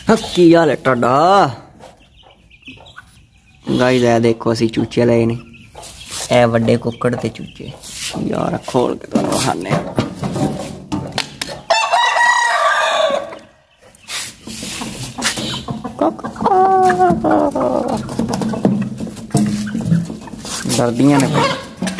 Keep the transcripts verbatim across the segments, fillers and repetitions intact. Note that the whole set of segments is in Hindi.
की हाल है टाडा गाइस? ए देखो असी चूचे लाए ने, ए वड्डे कुक्कड़ ते चूचे यार, खोल के तुहानू खाने। डरदियां ने भाई।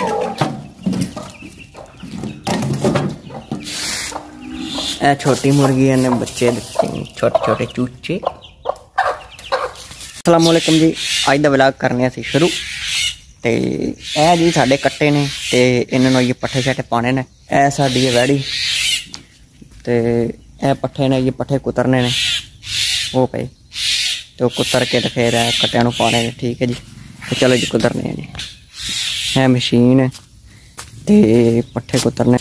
ए छोटी मुर्गियां ने बच्चे दिते, छोटे छोटे चूचे। अस्सलाम वालेकुम जी, अज दा व्लॉग करने असीं शुरू। ते ए जी साडे कट्टे ने ते इन्हां नूं ये पट्ठे शट्ठे पाने ने। ए साडी वैड़ी ते ए पट्ठे ने, ये पट्ठे कुतरने ने वो पे, तो कुतर के तो फिर कट्टियां नूं पाने ने। ठीक है जी, तो चलो जी कुतरने जी। है मशीन ते पट्ठे कुतरने।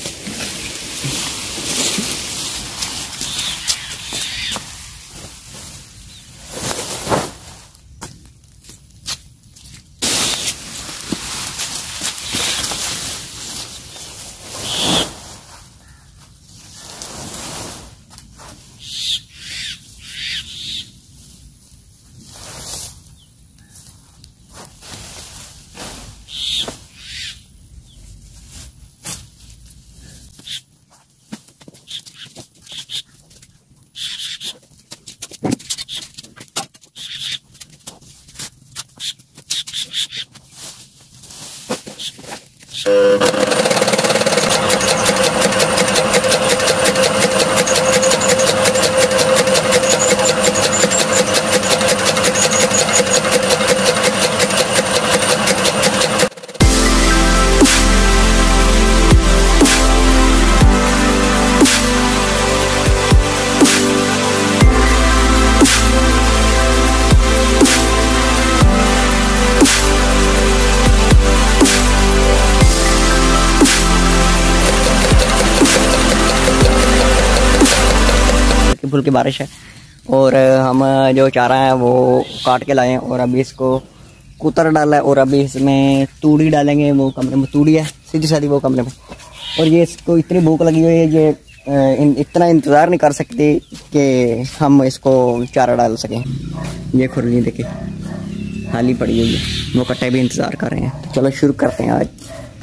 फुल्की बारिश है और हम जो चारा है वो काट के लाए हैं और अभी इसको कुतर डाला है और अभी इसमें तूड़ी डालेंगे। वो कमरे में तूड़ी है सीधी सादी वो कमरे में, और ये इसको इतनी भूख लगी हुई है, ये इन, इतना इंतज़ार नहीं कर सकती कि हम इसको चारा डाल सकें। ये खुरली देखिए खाली पड़ी हुई है, वो कट्टे भी इंतज़ार कर रहे हैं। तो चलो शुरू करते हैं आज।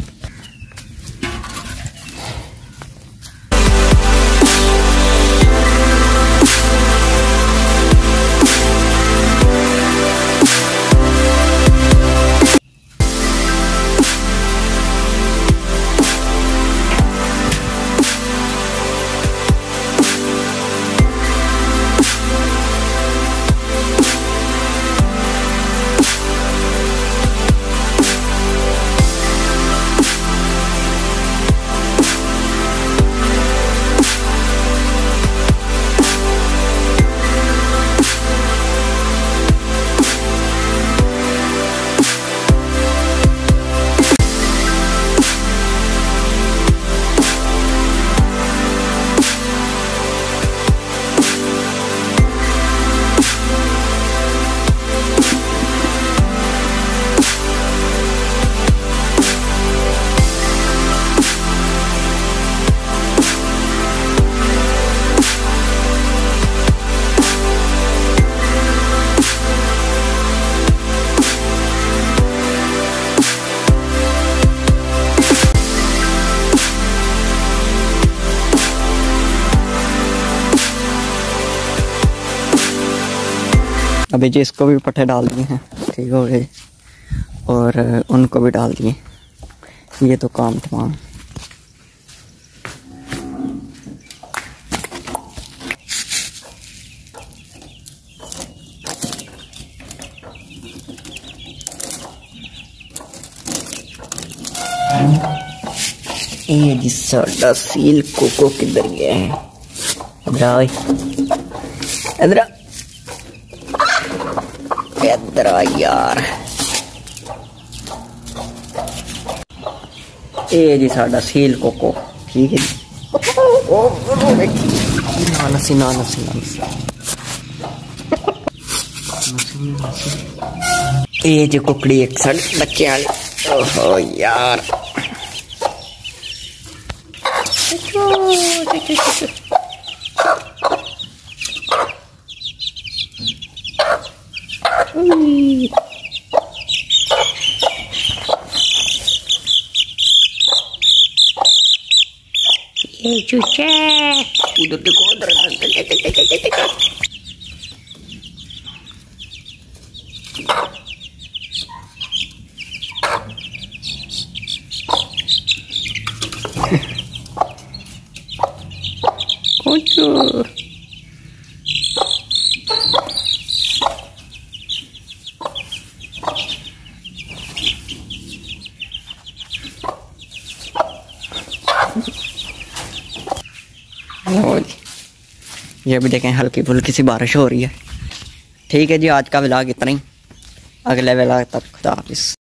अभी जी इसको भी पट्टे डाल दिए हैं, ठीक हो गए, और उनको भी डाल दिए। ये तो काम तमाम। ये जी साडा सील कोको किधर गया है? इधर इधर इधर आ यार। ये जी साडा सील कोको, ठीक है जी। ना नसी ना नसी ना नसी। ये जी कुकड़ी एक साड़ी बच्चे वाली। ओहो यार, ए चूचे उधर देखो उधर कुछ ये भी देखें हल्की फुल्की सी बारिश हो रही है। ठीक है जी, आज का व्लॉग इतना ही। अगले व्लॉग तक खुदा हाफिज़।